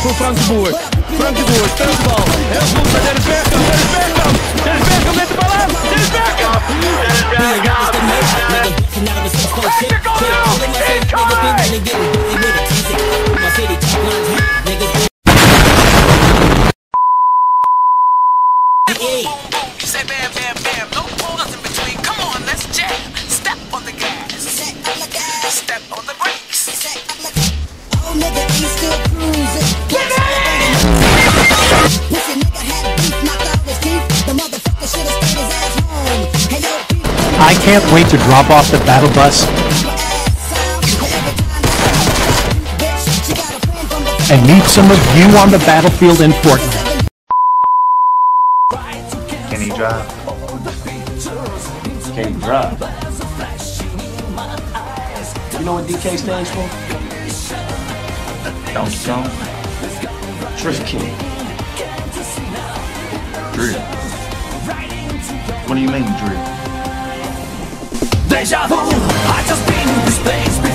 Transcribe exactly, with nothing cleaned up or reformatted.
voor Frank de Boer. Frank de Boer speelt de bal. Heel goed naar Dennis Bergkamp. Dennis Bergkamp. Dennis Bergkamp met de bal aan. Dennis Bergkamp. Dennis Bergkamp. Say bam, bam, bam. No pause in between. Come on, let's jam. Step on the gas. Step on the brakes. Oh, nigga, he's still cruising. Listen, nigga had beef, knocked out his teeth. The motherfucker should have stayed his ass home. Hey, yo, people. I can't wait to drop off the battle bus and meet some of you on the battlefield in Fortnite. Can he drive? Can he drive? You know what D K stands for? Donkey Kong? Trick King. Drill. What do you mean, drill? Deja vu, I just been in this place.